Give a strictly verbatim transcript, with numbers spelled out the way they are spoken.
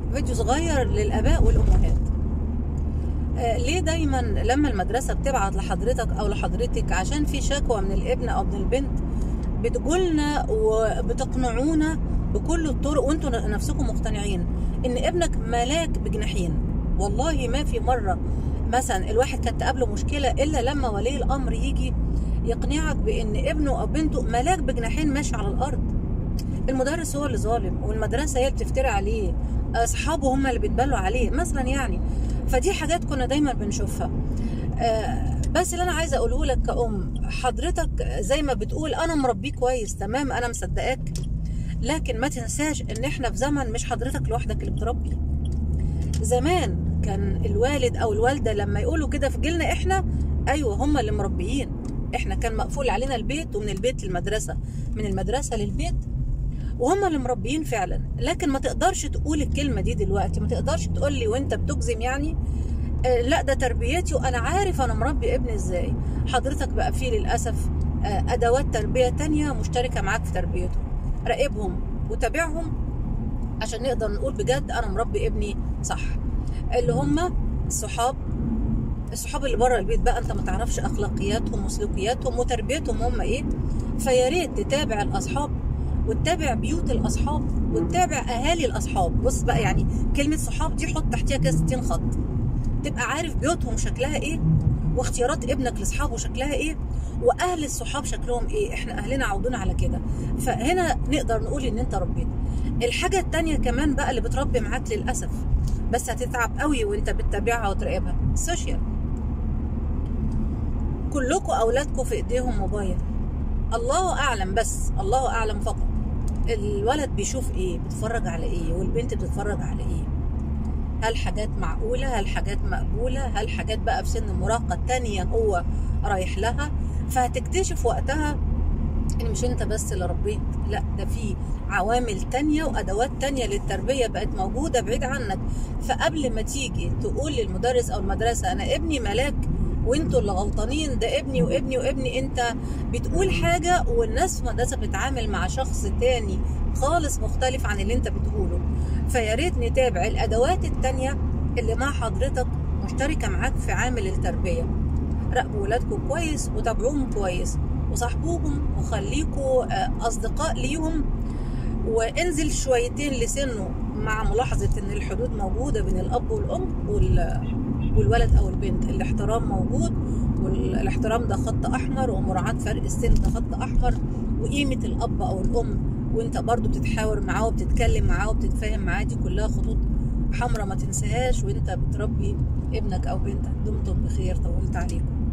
فيديو صغير للآباء والأمهات. آه ليه دايما لما المدرسة بتبعت لحضرتك أو لحضرتك عشان في شكوى من الابن أو من البنت بتقولنا وبتقنعونا بكل الطرق وانتوا نفسكم مقتنعين ان ابنك ملاك بجناحين؟ والله ما في مرة مثلا الواحد كانت تقابله مشكلة الا لما ولي الامر يجي يقنعك بان ابنه او بنته ملاك بجناحين ماشي على الارض. المدرس هو اللي ظالم والمدرسة هي اللي بتفتري عليه، اصحابه هم اللي بيتبلوا عليه مثلا يعني. فدي حاجات كنا دايما بنشوفها. آه بس اللي انا عايزه اقوله لك كأم، حضرتك زي ما بتقول انا مربيه كويس، تمام، انا مصدقاك، لكن ما تنساش ان احنا في زمن مش حضرتك لوحدك اللي بتربي. زمان كان الوالد او الوالده لما يقولوا كده في جيلنا احنا، ايوه هم اللي مربيين، احنا كان مقفول علينا البيت ومن البيت للمدرسه، من المدرسه للبيت، وهم اللي مربيين فعلا. لكن ما تقدرش تقول الكلمه دي دلوقتي، ما تقدرش تقول لي وانت بتجزم يعني آه لا ده تربيتي وانا عارف انا مربي ابني ازاي. حضرتك بقى فيه للاسف آه ادوات تربيه تانية مشتركه معاك في تربيته. راقبهم وتابعهم عشان نقدر نقول بجد انا مربي ابني صح. اللي هم الصحاب، الصحاب اللي بره البيت بقى انت ما تعرفش اخلاقياتهم وسلوكياتهم وتربيتهم هم ايه. فيا ريت تتابع الاصحاب وتتابع بيوت الاصحاب وتتابع اهالي الاصحاب. بص بقى يعني كلمه صحاب دي حط تحتيها كده ستين خط، تبقى عارف بيوتهم شكلها ايه واختيارات ابنك لاصحابه شكلها ايه واهل الصحاب شكلهم ايه. احنا اهلنا عودونا على كده، فهنا نقدر نقول ان انت ربيت. الحاجه التانية كمان بقى اللي بتربي معاك للاسف، بس هتتعب قوي وانت بتتابعها وتراقبها، السوشيال. كلكم اولادكم في ايديهم موبايل، الله اعلم، بس الله اعلم فقط الولد بيشوف ايه، بيتفرج على ايه، والبنت بتتفرج على ايه. هل حاجات معقولة؟ هل حاجات مقبولة؟ هل حاجات بقى في سن المراهقة التانية هو رايح لها؟ فهتكتشف وقتها ان مش انت بس اللي ربيت، لا ده في عوامل تانية وادوات تانية للتربية بقت موجودة بعيد عنك. فقبل ما تيجي تقول للمدرس او المدرسة انا ابني ملاك وانتوا اللي غلطانين، ده ابني وابني وابني، انت بتقول حاجة والناس في المدرسة بتتعامل مع شخص تاني خالص مختلف عن اللي انت بتقوله. فيا ريت نتابع الادوات التانية اللي مع حضرتك مشتركة معاك في عامل التربية. راقبوا ولادكم كويس وتابعوهم كويس وصاحبوهم وخليكوا اصدقاء ليهم، وانزل شويتين لسنه مع ملاحظة ان الحدود موجودة بين الاب والام والولد او البنت. الاحترام موجود، والاحترام ده خط احمر، ومراعاة فرق السن ده خط احمر، وقيمة الاب او الام وانت برضو بتتحاور معاه وبتتكلم معاه وبتتفاهم معاه، دي كلها خطوط حمراء ما تنساهاش وانت بتربي ابنك او بنتك. دمتم بخير، طولت عليكم.